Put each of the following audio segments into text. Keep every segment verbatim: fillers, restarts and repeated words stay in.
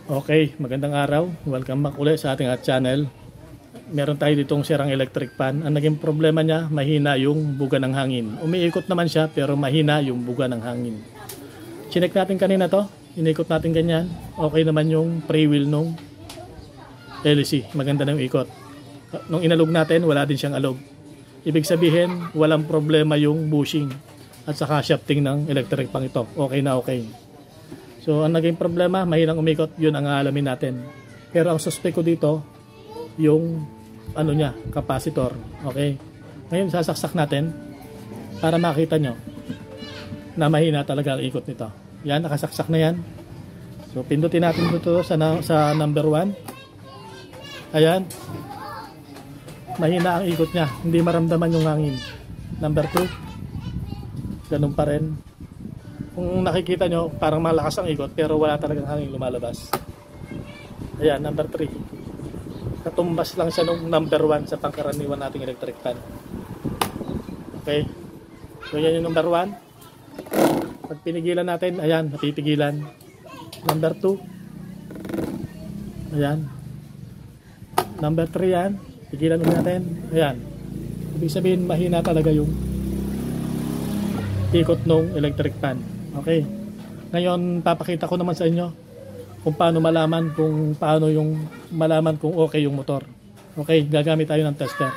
Okay, magandang araw. Welcome back ulit sa ating at channel. Meron tayo ditong sirang electric fan. Ang naging problema niya, mahina yung buga ng hangin. Umiikot naman siya pero mahina yung buga ng hangin. Chinek natin kanina to. Inikot natin ganyan. Okay naman yung pre-wheel nung L C. Maganda na yung ikot. Nung inalog natin, wala din siyang alog. Ibig sabihin, walang problema yung bushing at saka shafting ng electric fan ito. Okay na okay. So, ang naging problema, mahinang umikot, yun ang aalamin natin. Pero ang suspect ko dito, yung ano niya, capacitor. Okay? Ngayon, sasaksak natin para makita nyo na mahina talaga ang ikot nito. Yan, nakasaksak na yan. So, pindutin natin dito sa, sa number one. Ayan. Mahina ang ikot niya. Hindi maramdaman yung hangin. Number two. Ganun pa rin. Kung nakikita nyo, parang malakas ang ikot pero wala talagang hangin lumalabas. Ayan, number three. Katumbas lang siya nung number one sa pangkaraniwan nating electric fan. Okay. So yan yung number one. Pag pinigilan natin, ayan, napipigilan. Number two. Ayan. Number three yan. Pigilan ulit natin. Ayan. Ibig sabihin, mahina talaga yung ikot nung electric fan. Okay. Ngayon, papakita ko naman sa inyo kung paano malaman kung paano yung malaman kung okay yung motor. Okay, gagamit tayo ng tester.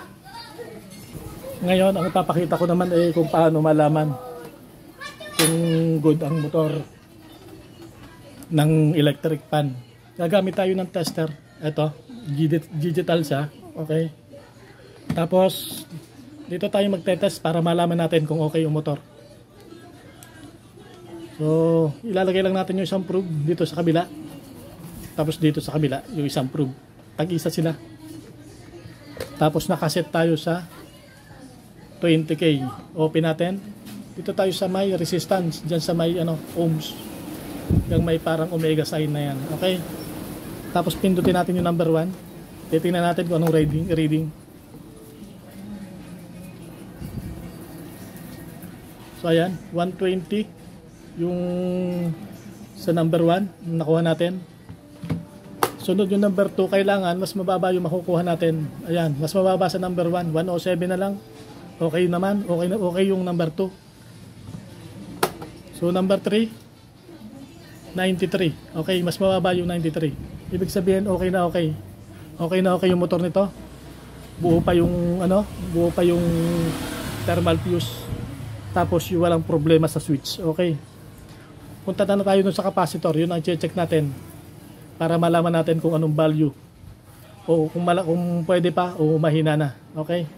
Ngayon, ang papakita ko naman ay kung paano malaman kung good ang motor ng electric fan. Gagamit tayo ng tester. Ito, digital siya. Okay. Tapos, dito tayo magte-test para malaman natin kung okay yung motor. So, ilalagay lang natin yung isang probe dito sa kabila. Tapos dito sa kabila, yung isang probe. Tag-isa sila. Tapos nakaset tayo sa twenty K. Open natin. Dito tayo sa may resistance. Diyan sa may ano, ohms. Yung may parang omega sign na yan. Okay? Tapos pindutin natin yung number one. Titingnan natin kung anong reading. reading. So ayan, one twenty yung sa number one nakuha natin. Sunod yung number two, kailangan mas mababa yung makukuha natin. Ayan, mas mababa sa number one, one oh seven na lang. Okay naman, okay na okay yung number two. So number three, ninety-three. Okay, mas mababa yung ninety-three. Ibig sabihin okay na okay. Okay na okay yung motor nito. Buo pa yung ano, buo pa yung thermal fuse. Tapos yung walang problema sa switch. Okay. Punta na tayo dun sa capacitor. Yun ang check natin. Para malaman natin kung anong value. O kung, mala kung pwede pa o mahina na. Okay.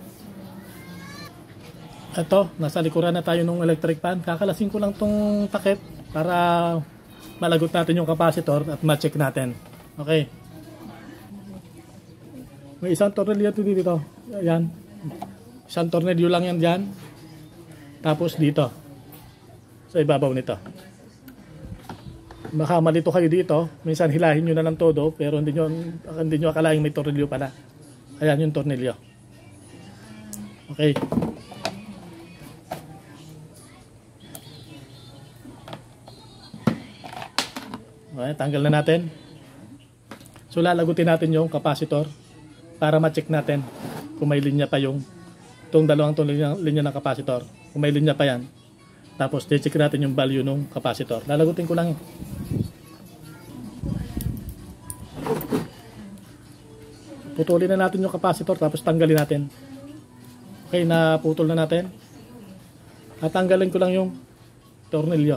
Ito. Nasa likuran na tayo ng electric fan. Kakalasin ko lang tong takip para malagot natin yung capacitor at ma-check natin. Okay. May isang tornilyo dito. Ayan. Isang tornilyo lang yan dyan. Tapos dito sa ibabaw nito. Baka malito kayo dito. Minsan hilahin nyo na lang todo pero hindi nyo, hindi nyo akalaing may tornilyo pala. Ayan yung tornilyo. Okay. Okay, tanggal na natin. So lalagutin natin yung capacitor para ma-check natin kung may linya pa yung itong dalawang itong linya, linya ng capacitor. Kung may linya pa yan. Tapos check natin yung value ng capacitor. Lalagutin ko lang. Putulin na natin yung capacitor tapos tanggalin natin. Okay, naputol na natin. At tanggalin ko lang yung tornilyo.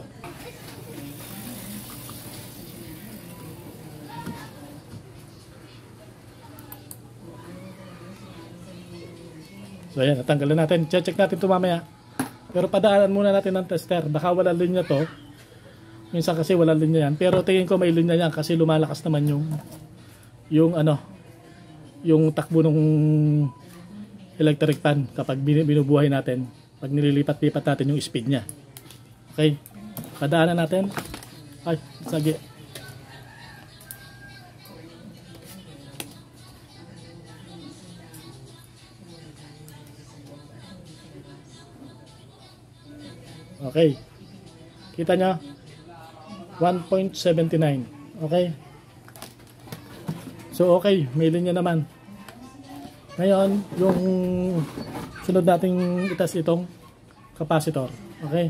So ayan, natanggalin natin. Check natin ito mamaya. Pero padaanan muna natin ng tester. Baka wala linya to. Minsan kasi wala linya yan. Pero tingin ko may linya yan kasi lumalakas naman yung yung ano, yung takbo ng electric fan kapag binubuhay natin. Pag nililipat-lipat natin yung speed niya. Okay. Padaanan natin. Ay, sagi. Okay. Kita nyo? one point seven nine. Okay. So okay, may linya naman. Ngayon, yung sunod nating itas itong capacitor. Okay?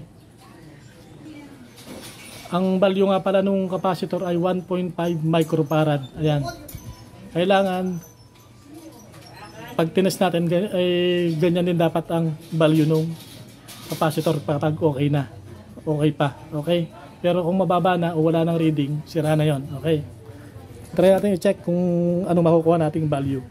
Ang value nga pala nung capacitor ay one point five microfarad. Ayan. Kailangan pag tinest natin ay ganyan din dapat ang value nung capacitor kapag okay na. Okay pa. Okay? Pero kung mababa na o wala nang reading, sira na 'yon. Okay? Try natin i-check kung ano makukuha nating value.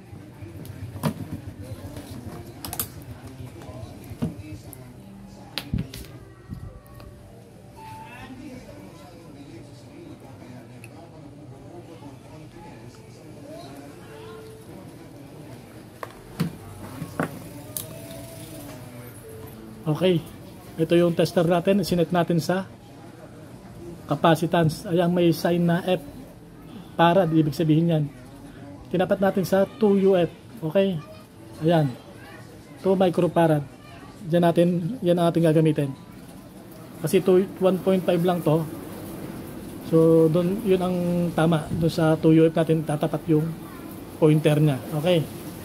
Okay, ito yung tester natin, sinet natin sa capacitance. Ayan, may sign na F, farad, ibig sabihin yan. Tinapat natin sa two U F, okay? Ayan, two microfarad. Diyan natin, yan ang ating gagamitin. Kasi one point five lang to. So, dun, yun ang tama. Doon sa two U F natin, tatapat yung pointer niya, okay?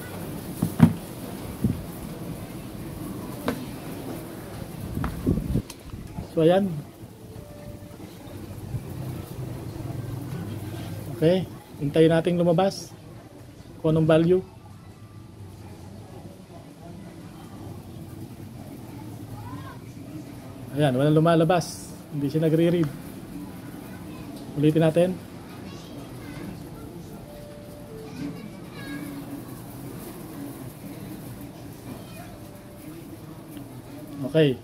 So ayan. Okay, hintayin natin lumabas kung anong value. Ayan, walang lumalabas. Hindi siya nagre-read. Ulitin natin. Okay.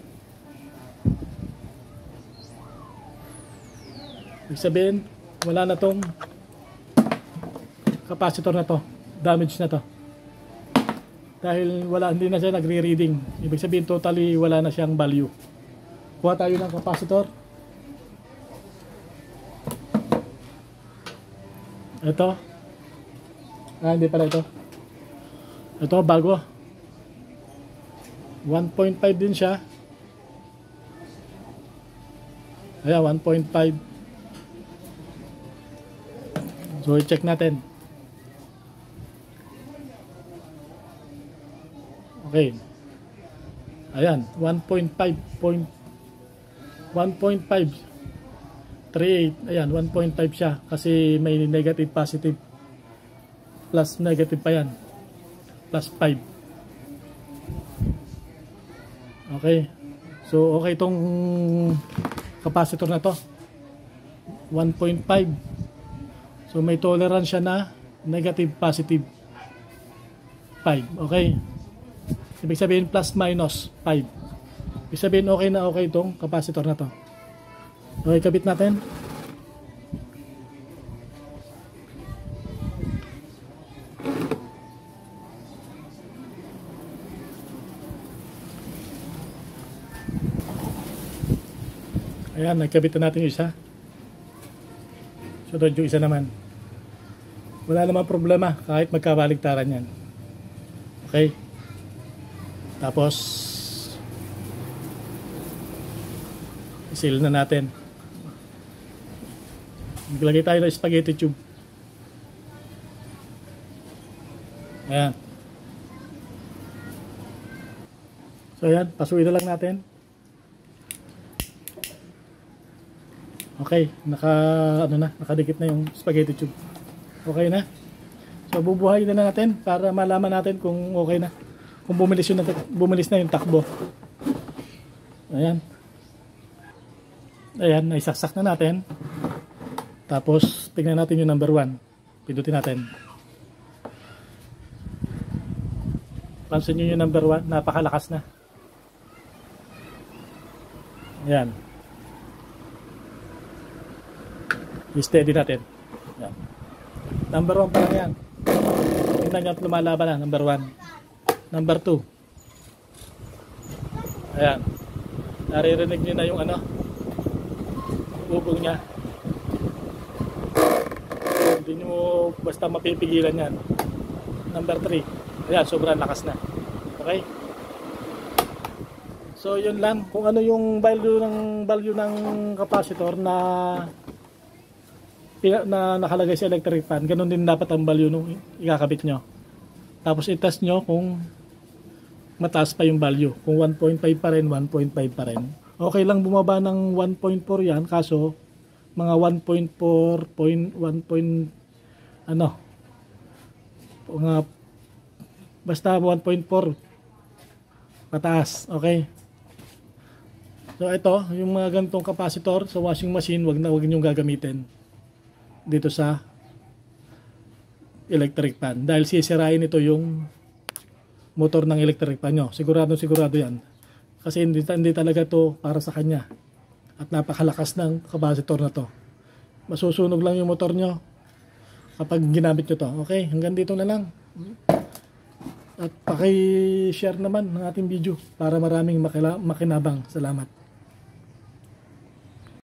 Ibig sabihin, wala na tong capacitor na to. Damage na to. Dahil wala, hindi na siya nagre-reading. Ibig sabihin, totally wala na siyang value. Kuha tayo ng capacitor. Ito. Ah, hindi pala ito. Ito, bago. one point five din siya. Ayan, one point five. So, i-check natin. Okay. Ayan, one point five. one point five. three eight. Ayan, one point five siya. Kasi may negative, positive. Plus negative pa yan. Plus five. Okay. So, okay itong capacitor na to. one point five. So may tolerance siya na negative, positive five. Okay. Ibig sabihin plus minus five. Ibig sabihin okay na okay itong capacitor na to. Okay, kabit natin. Ayan, nagkabit na natin yung isa. Sunod yung isa naman. Wala namang problema kahit magkabaligtaran yan. Okay. Tapos isil na natin. Maglagay tayo ng spaghetti tube. Ayan. So ayan, pasuin na lang natin. Okay, naka ano na, nakadikit na yung spaghetti tube. Okay na. So bubuhayin na natin para malaman natin kung okay na. Kung bumilis yun, bumilis na yung takbo. Ayan. Ayan, naisaksak na natin. Tapos tingnan natin yung number one. Pindutin natin. Pansin nyo yung number one, napakalakas na. Ayan. I-steady natin. Yan. Number one pa lang yan. Tingnan nyo at lumalaban na. Number one. Number two. Ayan. Naririnig nyo na yung ano. Bubong nya. Hindi nyo basta mapipigilan yan. Number three. Ayan. Sobrang lakas na. Okay? So yun lang. Kung ano yung value ng value ng capacitor na i- na nakalagay sa electric fan, ganun din dapat ang value nung ikakabit nyo. Tapos i-test nyo kung mataas pa yung value. Kung one point five pa rin, one point five pa rin. Okay lang bumaba ng one point four yan, kaso mga one point four, one point ano, mga basta one point four pataas, okay? So ito, yung mga ganitong capacitor sa washing machine, wag na wag niyo gagamitin dito sa electric fan dahil sisirain ito yung motor ng electric fan nyo. Sigurado sigurado yan. Kasi hindi, hindi talaga to para sa kanya. At napakalakas ng capacitor na to. Masusunog lang yung motor nyo kapag ginamit nyo to. Okay, hanggang dito na lang. At paki-share naman ng ating video para maraming makila, makinabang. Salamat.